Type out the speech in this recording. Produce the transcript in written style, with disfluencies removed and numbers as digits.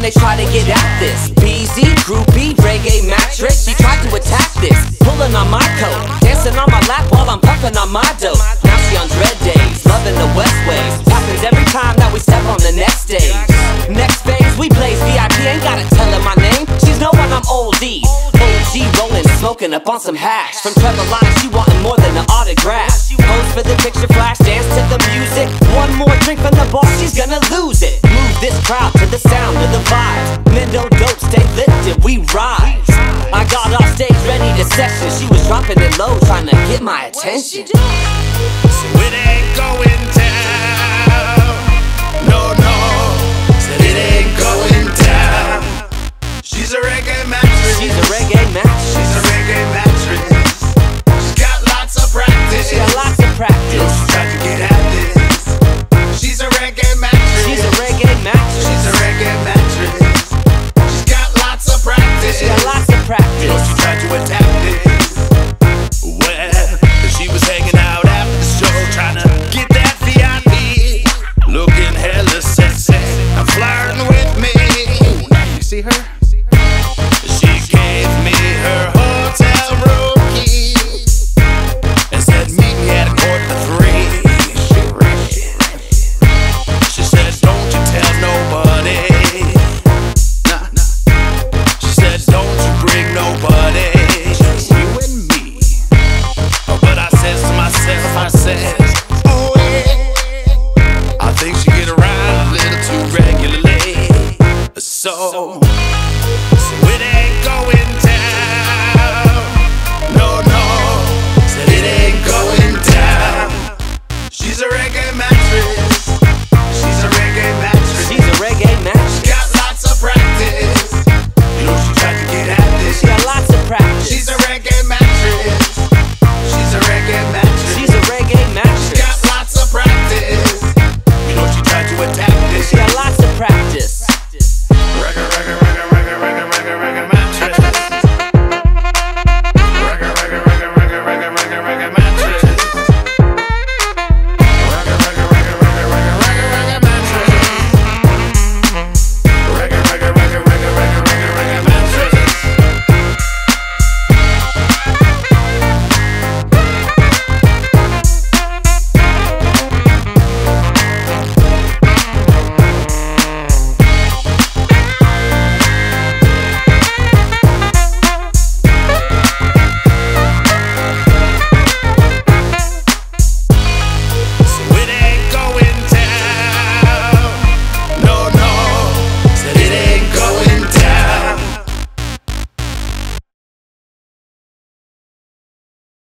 they try to get at this. BZ, groupie, Reggae Mattress, she tried to attack this. Pulling on my coat, dancing on my lap while I'm puffing on my dope. Now she on dread days, loving the West ways. Happens every time that we step on the next stage. Next phase, we blaze VIP, ain't gotta tell her my name. She's knowing I'm oldie. OG rolling, smoking up on some hash. From Trevor Lyon, she wanting more than an autograph. Pose for the picture flash, dance to the music. One more drink from the bar, she's gonna lose it. Move this crowd to the sound of the vibes. Mendo dope, stay lifted, we rise. I got off stage ready to session. She was dropping it low, trying to get my attention. So it ain't going down. No, no, said it ain't going down. She's a reggae mattress. She's a reggae mattress. She's a reggae mattress. She's got lots of practice. She got lots of practice. Yo, she tried to get at this. She's a reggae mattress. She's a reggae mattress. She's a reggae mattress. She's got lots of practice. She got lots of practice. Yo, she tried to attack this. Well, she was hanging out after the show, trying to get that VIP. Looking hella sexy, I'm flirting with me. You see her? She gave me her hotel room key and said, meet me at 2:45. She said, don't you tell nobody. Nah. She said, don't you bring nobody. Just you and me. But I says to myself, I says, oh yeah, I think she get around a little too regularly. So